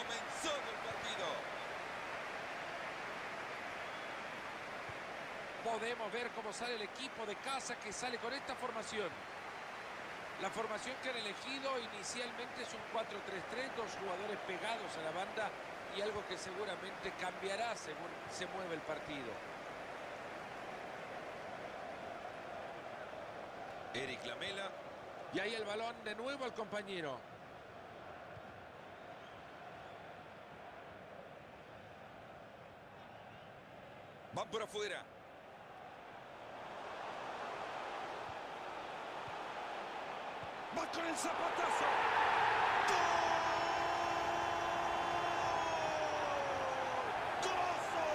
Comenzó el partido. Podemos ver cómo sale el equipo de casa que sale con esta formación. La formación que han elegido inicialmente es un 4-3-3, dos jugadores pegados a la banda y algo que seguramente cambiará según se mueve el partido. Eric Lamela. Y ahí el balón de nuevo al compañero. Van por afuera. Va con el zapatazo. ¡Gol! ¡Golazo!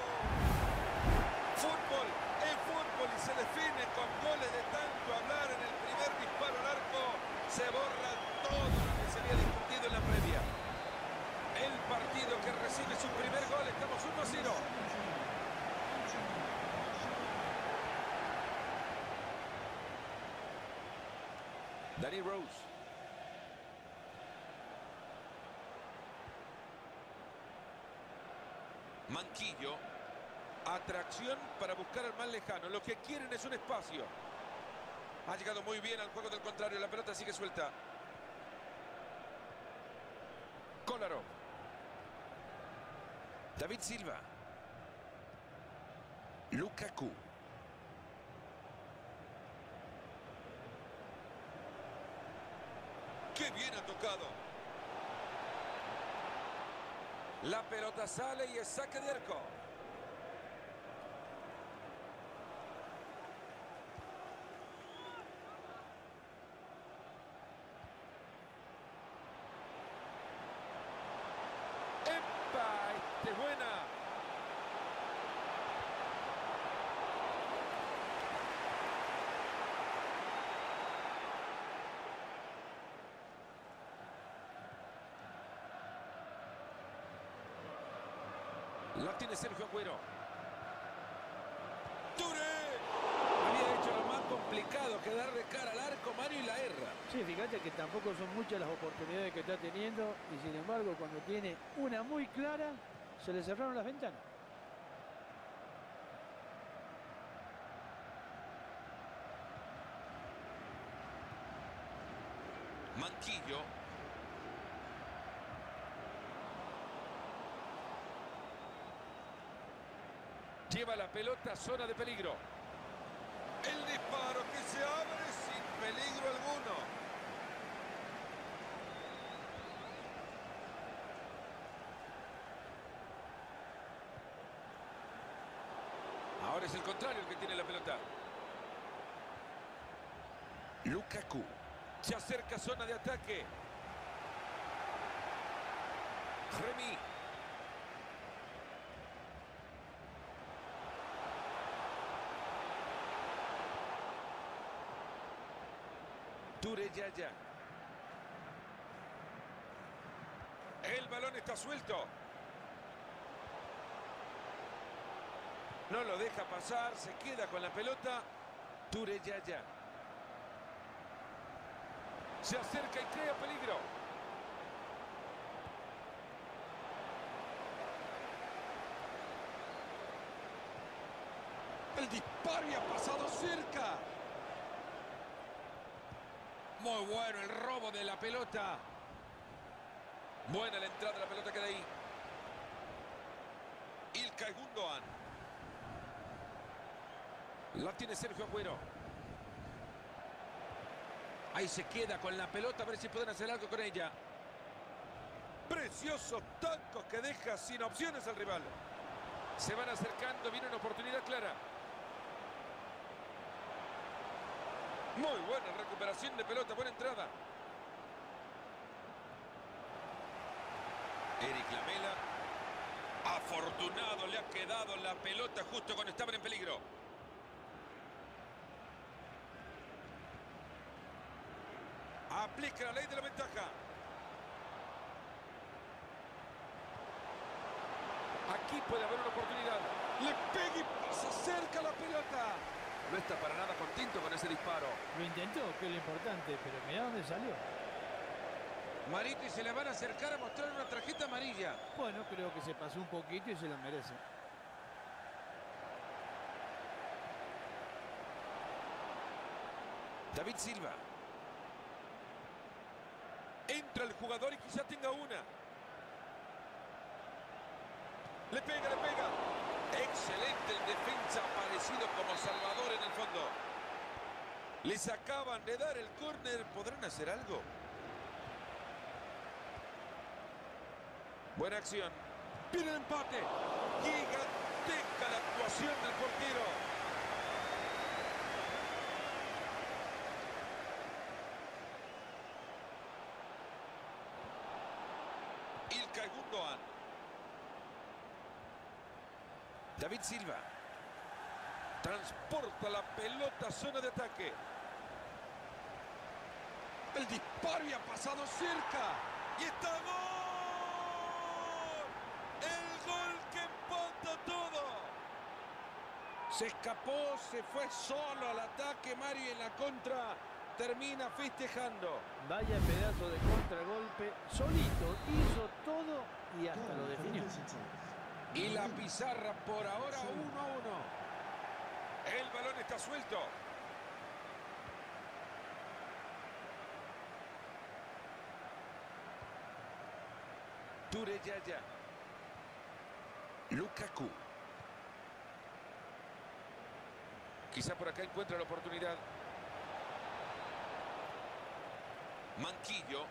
Fútbol es fútbol y se define con goles de tanto hablar. En el primer disparo al arco se borra todo lo que se había discutido en la previa. El partido que recibe su primer gol, estamos 1-0. Danny Rose. Manquillo. Atracción para buscar al más lejano. Lo que quieren es un espacio. Ha llegado muy bien al juego del contrario. La pelota sigue suelta. Kolarov. David Silva. Lukaku. ¡Qué bien ha tocado! La pelota sale y es saque de arco. ¡Epa! ¡Este es buena! La tiene Sergio Agüero. ¡Touré! Había hecho lo más complicado que dar de cara al arco, Mario, y la erra. Sí, fíjate que tampoco son muchas las oportunidades que está teniendo y sin embargo cuando tiene una muy clara se le cerraron las ventanas. Manquillo. Lleva la pelota a zona de peligro. El disparo que se abre sin peligro alguno. Ahora es el contrario el que tiene la pelota. Lukaku. Se acerca a zona de ataque. Remy. Touré Yaya. El balón está suelto. No lo deja pasar, se queda con la pelota. Touré Yaya. Se acerca y crea peligro. El disparo y ha pasado cerca. Muy bueno el robo de la pelota. Buena la entrada de la pelota, queda ahí. Ilkay Gundogan. La tiene Sergio Agüero. Ahí se queda con la pelota, a ver si pueden hacer algo con ella. Preciosos tancos que deja sin opciones al rival. Se van acercando, viene una oportunidad clara. Muy buena recuperación de pelota, buena entrada. Eric Lamela. Afortunado le ha quedado la pelota justo cuando estaban en peligro. Aplica la ley de la ventaja. Aquí puede haber una oportunidad. Le pega y pasa cerca la pelota. No está para nada contento con ese disparo. Lo intentó, que es lo importante, pero mirá dónde salió. Marito, y se le van a acercar a mostrar una tarjeta amarilla. Bueno, creo que se pasó un poquito y se lo merece. David Silva. Entra el jugador y quizá tenga una. Le pega, le pega. Excelente el defensa, aparecido como salvador en el fondo. Les acaban de dar el córner. ¿Podrán hacer algo? Buena acción. Viene el empate. Gigantesca la actuación del portero. Ilkay Gundogan. David Silva. Transporta la pelota a zona de ataque. El disparo y ha pasado cerca. Y está gol. El gol que empata todo. Se escapó, se fue solo al ataque, Mario, y en la contra termina festejando. Vaya pedazo de contragolpe. Solito hizo todo y hasta lo definió. Y la pizarra por ahora 1-1. El balón está suelto. Touré Yaya. Lukaku. Quizá por acá encuentra la oportunidad. Manquillo.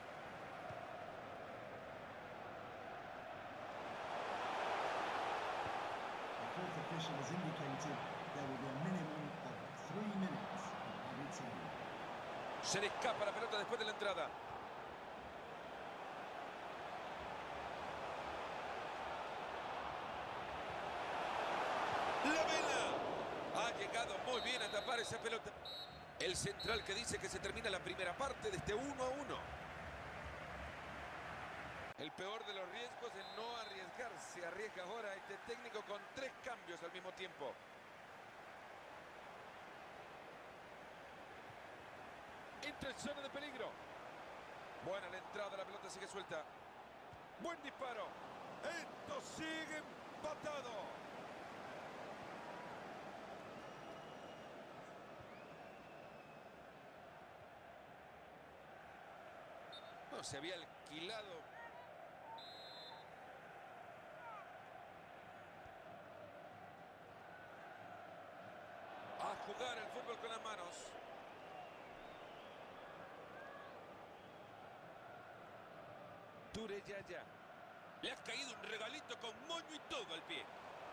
Se le escapa la pelota después de la entrada. La Vela. Ha llegado muy bien a tapar esa pelota. El central que dice que se termina la primera parte de este 1-1. El peor de los riesgos es no arriesgarse. Arriesga ahora este técnico con 3 cambios al mismo tiempo. Entra en zona de peligro. Buena la entrada, la pelota sigue suelta. Buen disparo. Esto sigue empatado. No, se había alquilado. A jugar el fútbol con las manos. Touré Yaya. Le ha caído un regalito con moño y todo al pie.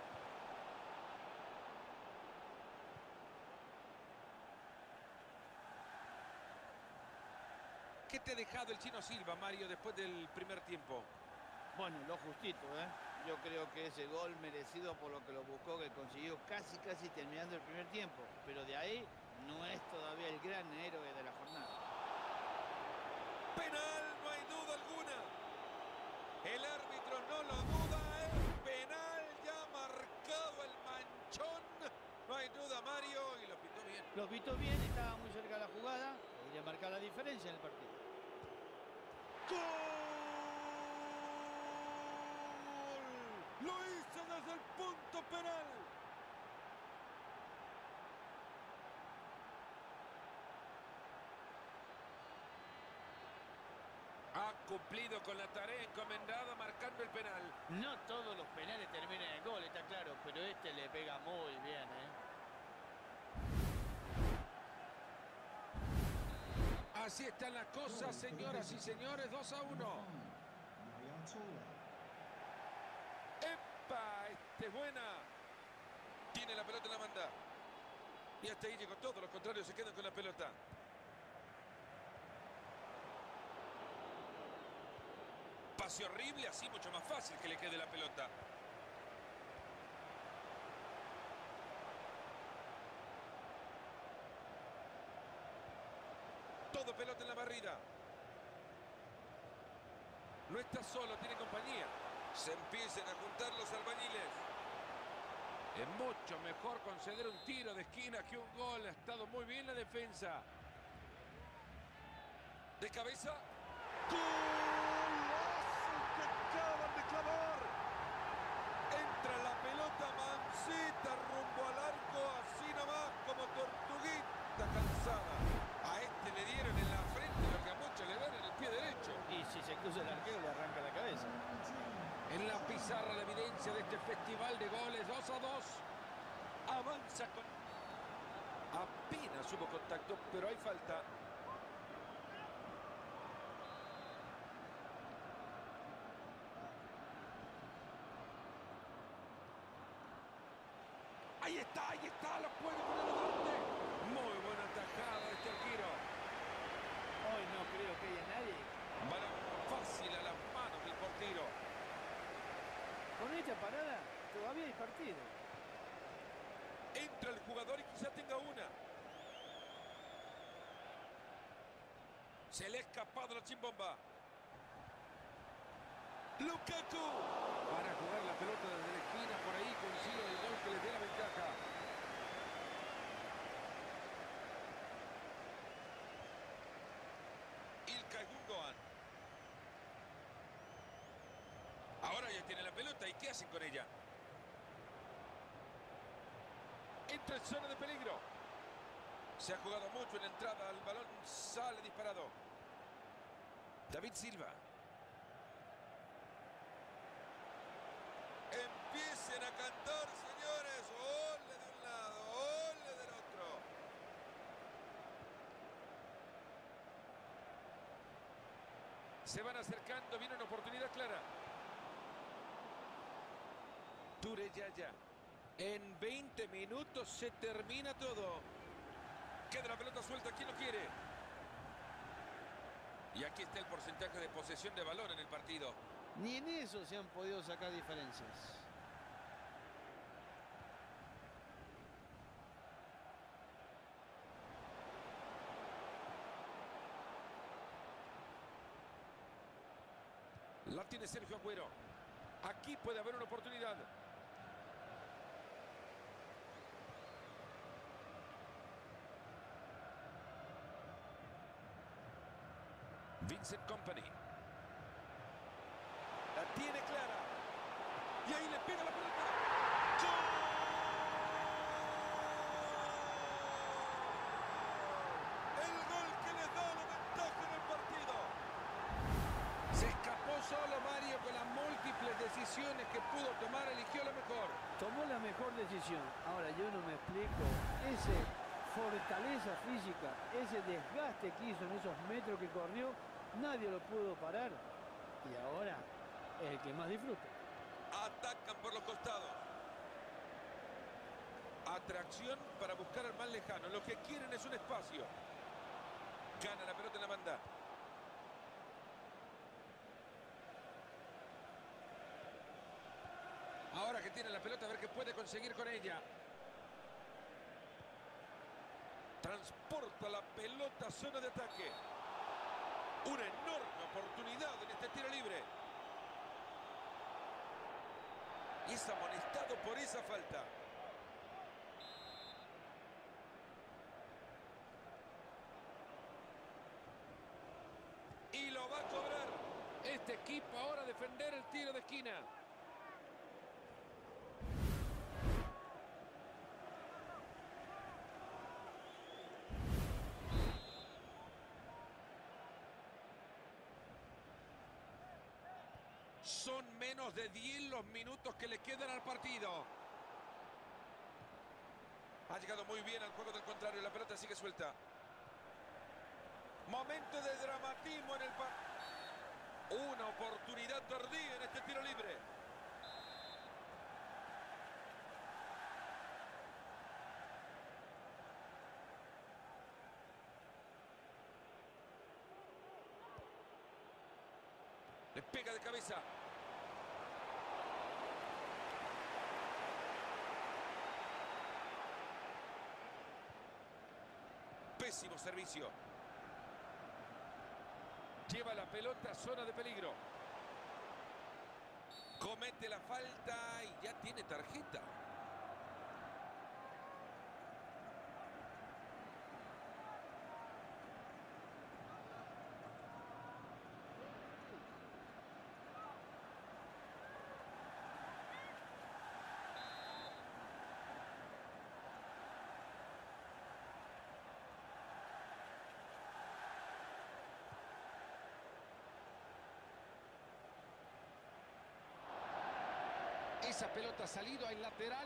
¿Qué te ha dejado el Chino Silva, Mario, después del primer tiempo? Bueno, lo justito, ¿eh? Yo creo que ese gol merecido por lo que lo buscó, que consiguió casi terminando el primer tiempo. Pero de ahí no es todavía el gran héroe de la jornada. Penal, no hay duda alguna. El árbitro no lo duda, es penal, ya marcado el manchón. No hay duda, Mario, y lo pitó bien. Lo pitó bien, estaba muy cerca de la jugada. Podría marcar la diferencia en el partido. ¡Gol! Lo hizo desde el punto penal. Ha cumplido con la tarea encomendada marcando el penal. No todos los penales terminan en gol, está claro, pero este le pega muy bien, ¿eh? Así están las cosas, señoras y señores, 2-1. ¡Epa! Este es buena. Tiene la pelota en la banda. Y hasta ahí llegó todo, los contrarios se quedan con la pelota. Pase horrible, así mucho más fácil que le quede la pelota. Todo pelota en la barrida. No está solo, tiene compañía. Se empiezan a juntar los albañiles. Es mucho mejor conceder un tiro de esquina que un gol. Ha estado muy bien la defensa. De cabeza. ¡Gol! luchador. Entra la pelota mansita rumbo al arco, así nomás como tortuguita cansada. A este le dieron en la frente lo que a muchos le dan en el pie derecho. Y si se cruza el arquero le arranca la cabeza. En la pizarra la evidencia de este festival de goles, 2-2. Avanza con... Apenas hubo contacto, pero hay falta. Ahí está, la puede poner adelante. Muy buena tajada de este arquero. Hoy no creo que haya nadie. Balón fácil a las manos del portero. Con esta parada todavía hay partido. Entra el jugador y quizá tenga una. Se le ha escapado la chimbomba. Lukaku. Para jugar la pelota desde la esquina, por ahí consigue el gol que le dé la ventaja. Ilkay Gundogan. Ahora ya tiene la pelota. ¿Y qué hacen con ella? Entra en zona de peligro. Se ha jugado mucho en la entrada. El balón sale disparado. David Silva. Empiecen a cantar, señores. Ole de un lado, ole del otro. Se van acercando. Viene una oportunidad clara. Touré Yaya. En 20 minutos se termina todo. Queda la pelota suelta. ¿Quién lo quiere? Y aquí está el porcentaje de posesión de balón en el partido. Ni en eso se han podido sacar diferencias. La tiene Sergio Agüero. Aquí puede haber una oportunidad. Vincent Kompany. La tiene clara. Y ahí le pega la pelota. ¡Gol! El gol que les da la ventaja en el partido. Se escapó solo Mario con las múltiples decisiones que pudo tomar, eligió la mejor. Tomó la mejor decisión. Ahora yo no me explico. Ese fortaleza física, ese desgaste que hizo en esos metros que corrió, nadie lo pudo parar. Y ahora es el que más disfruta. Atacan por los costados. Atracción para buscar al más lejano. Lo que quieren es un espacio. Gana la pelota en la banda. Ahora que tiene la pelota, a ver qué puede conseguir con ella. Transporta la pelota a zona de ataque. Una enorme oportunidad en este tiro libre. Y es amonestado por esa falta. Y lo va a cobrar. Este equipo ahora a defender el tiro de esquina. Son menos de 10 los minutos que le quedan al partido. Ha llegado muy bien al juego del contrario. La pelota sigue suelta. Momento de dramatismo en el partido. Una oportunidad tardía en este tiro libre. Le pega de cabeza. Pésimo servicio. Lleva la pelota a zona de peligro. Comete la falta y ya tiene tarjeta. Esa pelota ha salido al lateral.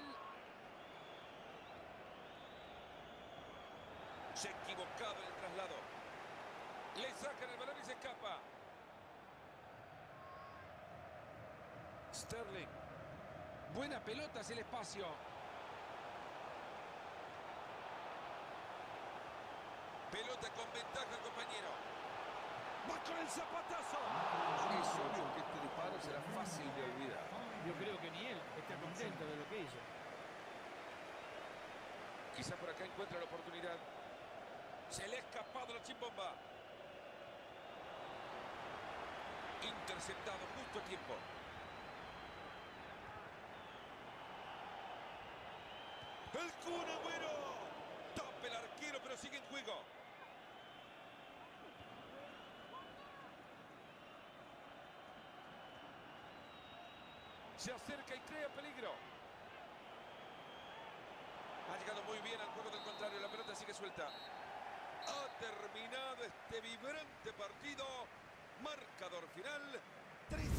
Se ha equivocado en el traslado. Le sacan el balón y se escapa. Sterling. Buena pelota hacia el espacio. Pelota con ventaja, compañero. Va con el zapatazo. Es obvio que este disparo será fácil de olvidar. Yo creo que ni él está contento de lo que hizo. Quizá por acá encuentra la oportunidad. Se le ha escapado la chimbomba. Interceptado justo a tiempo. El Kun Agüero. Tope el arquero, pero sigue en juego. Se acerca y crea peligro. Ha llegado muy bien al juego del contrario. La pelota sigue suelta. Ha terminado este vibrante partido. Marcador final 3.